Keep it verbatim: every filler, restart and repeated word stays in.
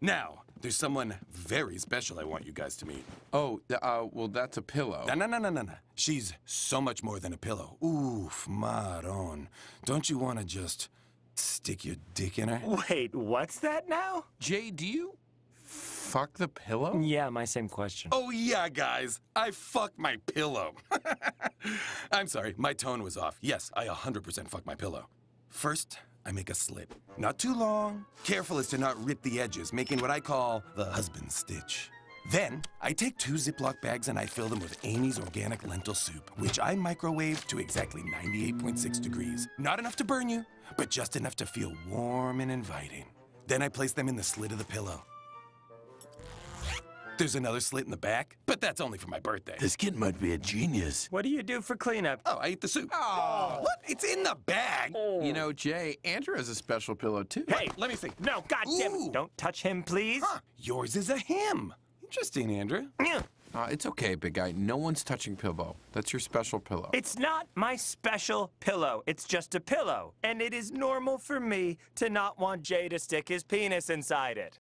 Now, there's someone very special I want you guys to meet. Oh, uh, well, that's a pillow. No, no, no, no, no, no. She's so much more than a pillow. Oof, Maron. Don't you want to just stick your dick in her? Wait, what's that now? Jay, do you fuck the pillow? Yeah, my same question. Oh, yeah, guys. I fuck my pillow. I'm sorry, my tone was off. Yes, I one hundred percent fuck my pillow. First, I make a slit. Not too long. Careful as to not rip the edges, making what I call the husband stitch. Then, I take two Ziploc bags and I fill them with Amy's organic lentil soup, which I microwave to exactly ninety-eight point six degrees. Not enough to burn you, but just enough to feel warm and inviting. Then I place them in the slit of the pillow. There's another slit in the back, but that's only for my birthday. This kid might be a genius. What do you do for cleanup? Oh, I eat the soup. Oh. What? It's in the bag. You know, Jay, Andrew has a special pillow, too. Hey, Let me see. no, goddamn Ooh. it. Don't touch him, please. Huh. Yours is a him. Interesting, Andrew. Yeah. Uh, it's okay, big guy. No one's touching pillow. That's your special pillow. It's not my special pillow. It's just a pillow. And it is normal for me to not want Jay to stick his penis inside it.